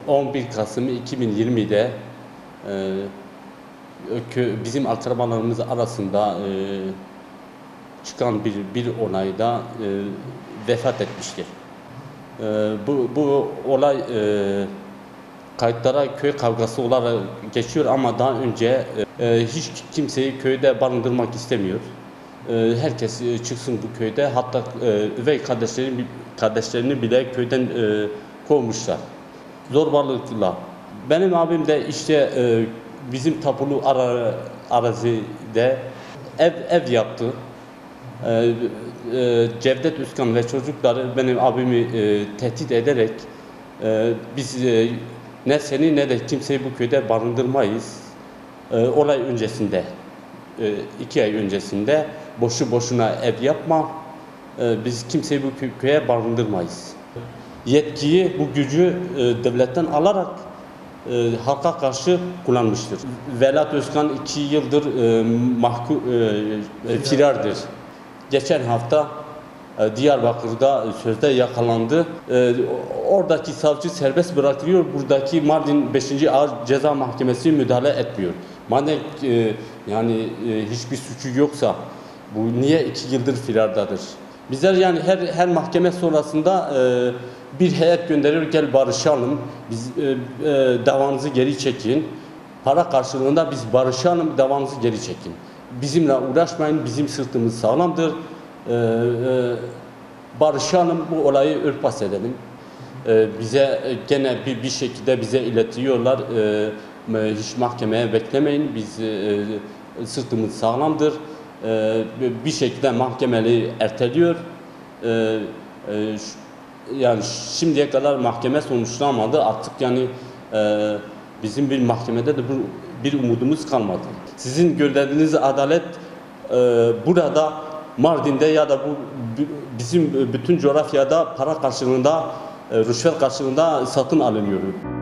11 Kasım 2020'de bizim akrabalarımız arasında çıkan bir olayda vefat etmiştir. Bu olay kayıtlara köy kavgası olarak geçiyor ama daha önce hiç kimseyi köyde barındırmak istemiyor. Herkes çıksın bu köyde, hatta üvey kardeşlerini bile köyden kovmuşlar. Zorbalıkla. Benim abim de işte bizim tapulu arazide ev yaptı. Cevdet Özkan ve çocukları benim abimi tehdit ederek biz ne seni ne de kimseyi bu köyde barındırmayız. Olay öncesinde, 2 ay öncesinde boşu boşuna ev yapma, biz kimseyi bu köye barındırmayız. Yetkiyi, bu gücü devletten alarak halka karşı kullanmıştır. Velat Özkan 2 yıldır firardır. Geçen hafta Diyarbakır'da sözde yakalandı. Oradaki savcı serbest bırakılıyor. Buradaki Mardin 5. Ağır Ceza Mahkemesi müdahale etmiyor. Madem yani hiçbir suçu yoksa bu niye 2 yıldır firardadır? Bizler yani her mahkeme sonrasında bir heyet gönderiyor, gel barışalım, biz davanızı geri çekin. Para karşılığında biz barışalım, davanızı geri çekin. Bizimle uğraşmayın, bizim sırtımız sağlamdır. Barışalım, bu olayı örtbas edelim. Bize gene bir şekilde bize iletiyorlar. Hiç mahkemeye beklemeyin, biz sırtımız sağlamdır. Bir şekilde mahkemeli erteliyor. Yani şimdiye kadar mahkeme sonuçlanmadı. Artık yani bizim bir mahkemede de bir umudumuz kalmadı. Sizin gönderdiğiniz adalet burada Mardin'de ya da bu bizim bütün coğrafyada para karşılığında, rüşvet karşılığında satın alınıyor.